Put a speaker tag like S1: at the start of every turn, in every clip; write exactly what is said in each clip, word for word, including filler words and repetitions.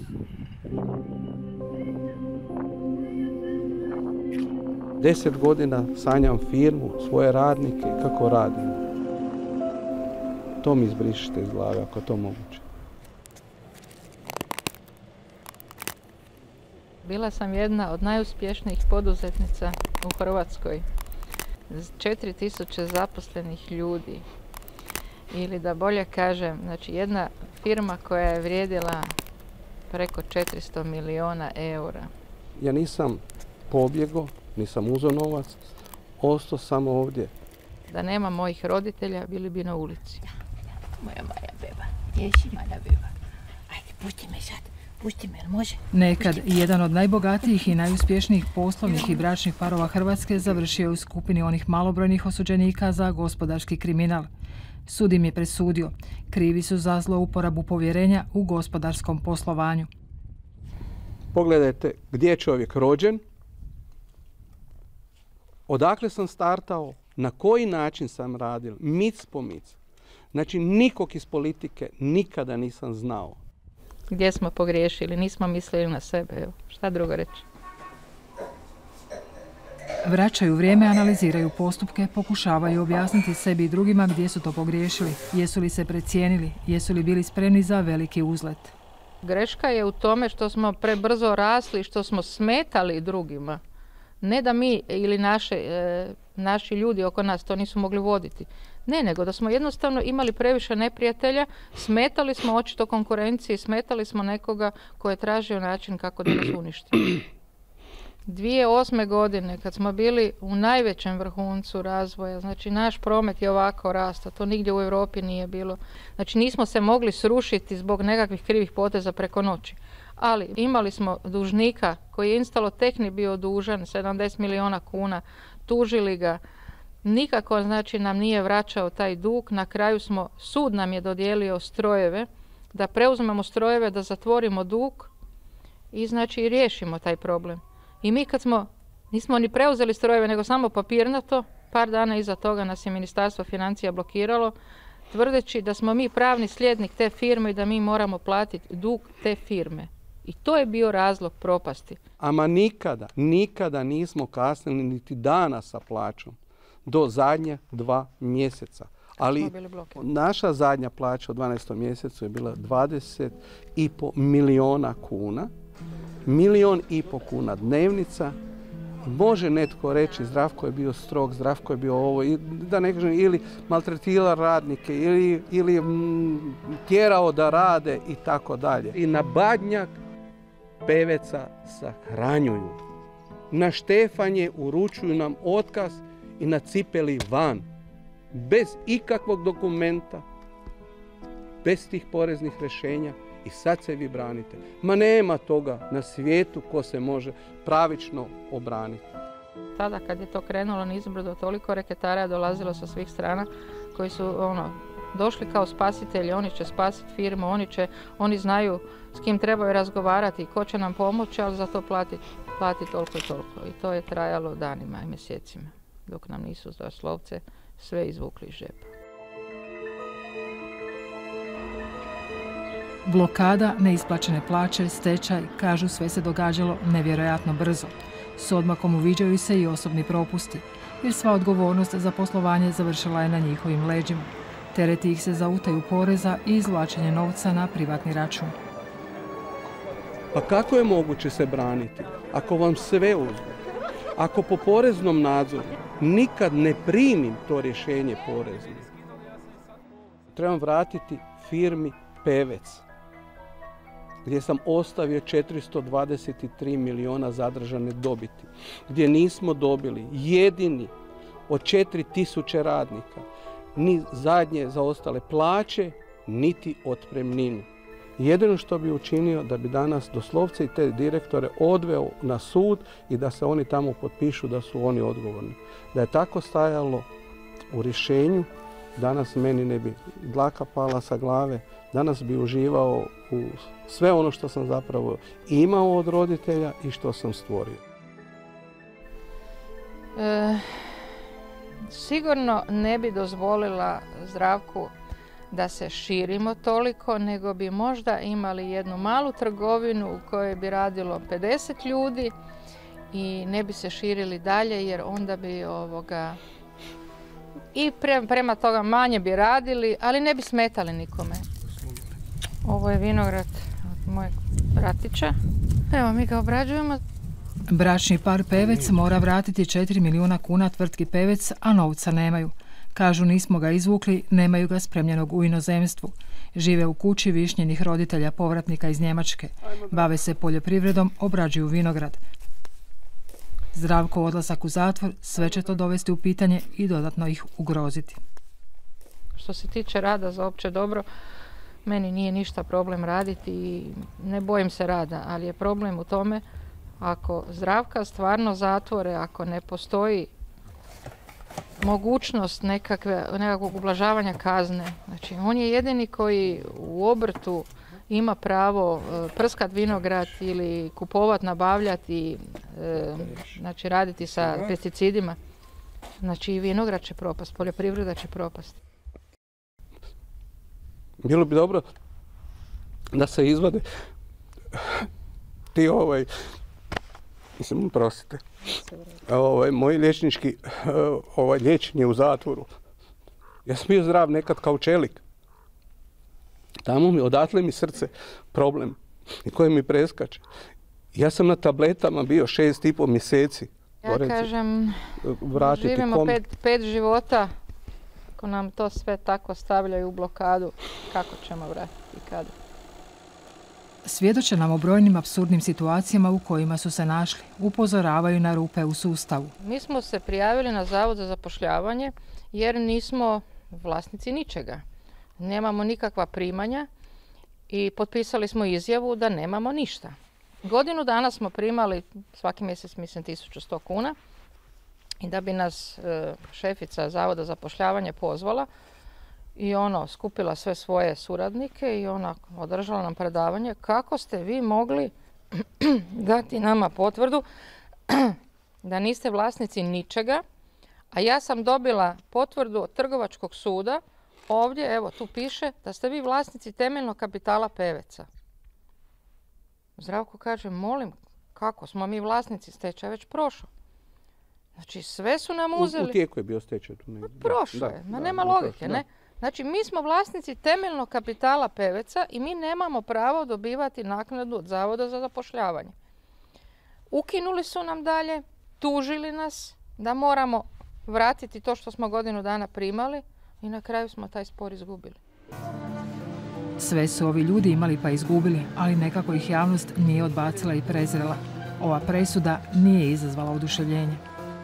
S1: Deset godina sanjam firmu, svoje radnike, kako radim. To mi izbrišite iz glave, ako je to moguće.
S2: Bila sam jedna od najuspješnijih poduzetnica u Hrvatskoj. četiri tisuće zaposlenih ljudi. Ili da bolje kažem, znači jedna firma koja je vrijedila preko četiristo milijuna eura.
S1: Ja nisam pobjegao, nisam uzeo novac, ostao samo ovdje.
S2: Da nema mojih roditelja, bili bi na ulici.
S3: Moja Maja beba, jesi Maja beba. Ajde, pusti me sad, pusti me, jel može?
S4: Nekad jedan od najbogatijih i najuspješnijih poslovnih i bračnih parova Hrvatske završio u skupini onih malobrojnih osuđenika za gospodarski kriminal. Sud im je presudio. Krivi su za zlouporabu povjerenja u gospodarskom poslovanju.
S1: Pogledajte gdje je čovjek rođen, odakle sam startao, na koji način sam radio, mic po mic. Znači, nikog iz politike nikada nisam znao.
S2: Gdje smo pogriješili, nismo mislili na sebe, evo, šta drugo reći.
S4: Vraćaju vrijeme, analiziraju postupke, pokušavaju objasniti sebi i drugima gdje su to pogriješili, jesu li se precijenili, jesu li bili spremni za veliki uzlet.
S2: Greška je u tome što smo prebrzo rasli, što smo smetali drugima. Ne da mi ili naše, e, naši ljudi oko nas to nisu mogli voditi. Ne, nego da smo jednostavno imali previše neprijatelja, smetali smo očito konkurenciji, smetali smo nekoga ko je tražio način kako da nas uništi. dvije tisuće osme. godine, kad smo bili u najvećem vrhuncu razvoja, znači naš promet je ovako rastao, to nigdje u Europi nije bilo. Znači nismo se mogli srušiti zbog nekakvih krivih poteza preko noći. Ali imali smo dužnika koji je Instalotehni bio dužan sedamdeset milijuna kuna, tužili ga, nikako znači nam nije vraćao taj dug, na kraju smo, sud nam je dodijelio strojeve, da preuzmemo strojeve, da zatvorimo dug i znači riješimo taj problem. I mi kad smo, nismo ni preuzeli strojeve, nego samo papirnato, par dana iza toga nas je Ministarstvo financija blokiralo, tvrdeći da smo mi pravni slijednik te firme i da mi moramo platiti dug te firme. I to je bio razlog propasti.
S1: Ama nikada, nikada nismo kasnili niti dana sa plaćom. Do zadnje dva mjeseca. Ali naša zadnja plaća u dvanaestom mjesecu je bila dvadeset i po milijuna kuna. Milijon i po kuna dnevnica. Može netko reći Zdravko je bio strog, Zdravko je bio ovo, da ne kažem, ili maltretirao radnike, ili, ili m, tjerao da rade i tako dalje. I na Badnjak Peveca sahranjuju. Na štefanje uručuju nam otkaz i na cipeli van. Bez ikakvog dokumenta, bez tih poreznih rješenja. I sad se vi branite. Ma nema toga na svijetu ko se može pravično obraniti.
S2: Tada kad je to krenulo nizbrdo, toliko reketara je dolazilo sa svih strana koji su ono, došli kao spasitelji, oni će spasiti firmu, oni, će, oni znaju s kim trebaju razgovarati, ko će nam pomoći, ali za to platiti plati toliko i toliko. I to je trajalo danima i mjesecima, dok nam nisu doslovce sve izvukli iz žepa.
S4: Blokada, neisplaćene plaće, stečaj, kažu sve se događalo nevjerojatno brzo. S odmakom uviđaju se i osobni propusti, jer sva odgovornost za poslovanje završila je na njihovim leđima. Tereti ih se za utaju poreza i izvlačenje novca na privatni račun.
S1: Pa kako je moguće se braniti ako vam sve uzme? Ako po poreznom nadzoru nikad ne primim to rješenje porezno, trebam vratiti firmi Pevec, gdje sam ostavio četiristo dvadeset tri milijuna zadržane dobiti, gdje nismo dobili jedini od četiri tisuće radnika ni zadnje zaostale plaće, niti otpremninu. Jedino što bi učinio da bi danas doslovce i te direktore odveo na sud i da se oni tamo potpišu da su oni odgovorni. Da je tako stajalo u rješenju, danas meni ne bi dlaka pala sa glave, danas bi uživao u sve ono što sam zapravo imao od roditelja i što sam stvorio.
S2: E, sigurno ne bi dozvolila Zdravku da se širimo toliko, nego bi možda imali jednu malu trgovinu u kojoj bi radilo pedeset ljudi i ne bi se širili dalje, jer onda bi ovoga i pre, prema toga manje bi radili, ali ne bi smetali nikome. Ovo je vinograd od mojeg bratića. Evo, mi ga obrađujemo.
S4: Bračni par Pevec mora vratiti četiri milijuna kuna tvrtki Pevec, a novca nemaju. Kažu, nismo ga izvukli, nemaju ga spremljenog u inozemstvu. Žive u kući višnjenih roditelja povratnika iz Njemačke. Bave se poljoprivredom, obrađuju vinograd. Zdravko odlazak u zatvor, sve će to dovesti u pitanje i dodatno ih ugroziti.
S2: Što se tiče rada za opće dobro, meni nije ništa problem raditi i ne bojim se rada, ali je problem u tome ako Zdravka stvarno zatvore, ako ne postoji mogućnost nekakve, nekakvog ublažavanja kazne. Znači, on je jedini koji u obrtu ima pravo prskat vinograd ili kupovat, nabavljati, e, znači raditi sa pesticidima. Znači i vinograd će propast, poljoprivreda će propast.
S1: Bilo bi dobro da se izvade ti ovaj, mislim, prosite, ovaj, moji liječnički ovaj, liječenje u zatvoru. Ja sam bio zdrav nekad kao čelik. Tamo mi, odatle mi srce problem i koje mi preskače. Ja sam na tabletama bio šest i pol mjeseci.
S2: Ja Gorenci, kažem, živimo kom... pet, pet života. Ako nam to sve tako stavljaju u blokadu, kako ćemo vratiti i kada?
S4: Svjedoče nam o brojnim apsurdnim situacijama u kojima su se našli. Upozoravaju na rupe u sustavu.
S2: Mi smo se prijavili na Zavod za zapošljavanje jer nismo vlasnici ničega. Nemamo nikakva primanja i potpisali smo izjavu da nemamo ništa. Godinu dana smo primali, svaki mjesec mislim tisuću sto kuna, i da bi nas e, šefica Zavoda za zapošljavanje pozvala i ono skupila sve svoje suradnike i ona održala nam predavanje kako ste vi mogli dati nama potvrdu da niste vlasnici ničega, a ja sam dobila potvrdu od Trgovačkog suda. Ovdje, evo, tu piše da ste vi vlasnici temeljnog kapitala Peveca. Zdravko kaže, molim, kako smo mi vlasnici, stečaj već prošao. Znači, sve su nam uzeli.
S1: U, u tijeku je bio stečaj.
S2: Prošao je, ma nema logike, ne? Znači, mi smo vlasnici temeljnog kapitala Peveca i mi nemamo pravo dobivati naknadu od Zavoda za zapošljavanje. Ukinuli su nam dalje, tužili nas da moramo vratiti to što smo godinu dana primali i na kraju smo taj spor izgubili.
S4: Sve su ovi ljudi imali pa izgubili, ali nekako ih javnost nije odbacila i prezrela. Ova presuda nije izazvala oduševljenje.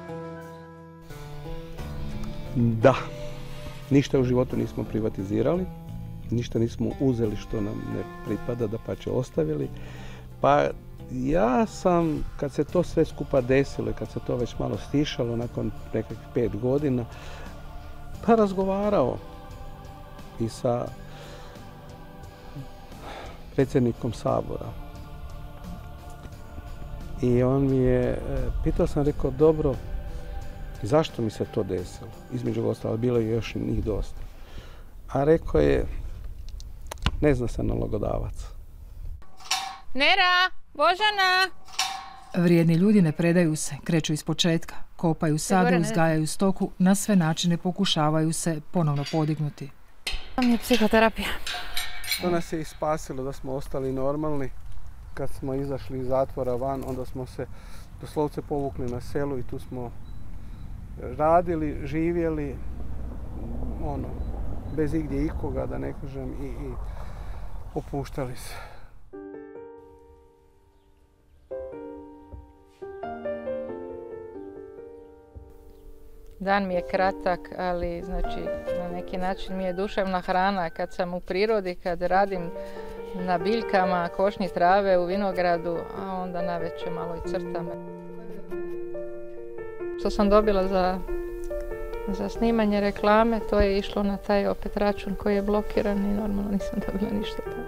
S1: Da, ništa u životu nismo privatizirali, ništa nismo uzeli što nam ne pripada, da pa će ostavili. Pa ja sam, kad se to sve skupa desilo i kad se to već malo stišalo nakon nekakvih pet godina, pa razgovarao i sa predsjednikom Sabora. I on mi je, pitao sam, rekao, dobro, zašto mi se to desilo? Između ostalog, bilo je još njih dosta. A rekao je, ne zna se nalogodavac.
S2: Nera, Božana!
S4: Vrijedni ljudi ne predaju se, kreću iz početka, kopaju sade, uzgajaju stoku, na sve načine pokušavaju se ponovno podignuti.
S2: To mi je psihoterapija.
S1: To nas je i spasilo da smo ostali normalni. Kad smo izašli iz zatvora van, onda smo se doslovce povukli na selu i tu smo radili, živjeli, ono, bez igdje ikoga, da ne kažem, i, i opuštali se.
S2: Dan mi je kratak, ali znači na neki način mi je duševna hrana kad sam u prirodi, kad radim na biljkama, košnji trave u vinogradu, a onda navečer malo i crtam. Što sam dobila za, za snimanje reklame, to je išlo na taj opet račun koji je blokiran i normalno nisam dobila ništa tamo.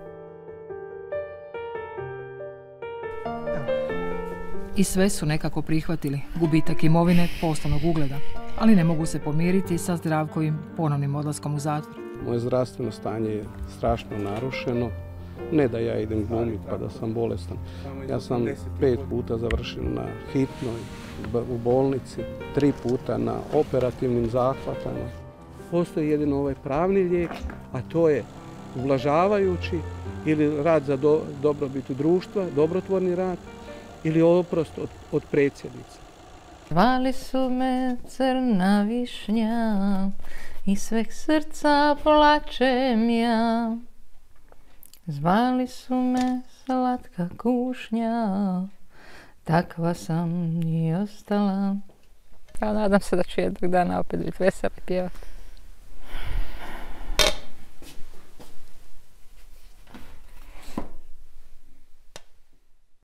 S4: I sve su nekako prihvatili, gubitak imovine, poslovnog ugleda, ali ne mogu se pomiriti sa Zdravkovim ponovnim odlaskom u zatvor.
S1: Moje zdravstveno stanje je strašno narušeno. Ne da ja idem glumiti pa da sam bolestan. Ja sam pet puta završio na hitnoj u bolnici, tri puta na operativnim zahvatama. Postoji jedino ovaj pravni lijek, a to je ublažavajući ili rad za do, dobrobit društva, dobrotvorni rad ili oprost od, od predsjednice.
S2: Zvali su me crna višnja i sveg srca plačem ja. Zvali su me slatka kušnja, takva sam i ostala. Ja nadam se da ću jednog dana opet biti vesela i pjevati.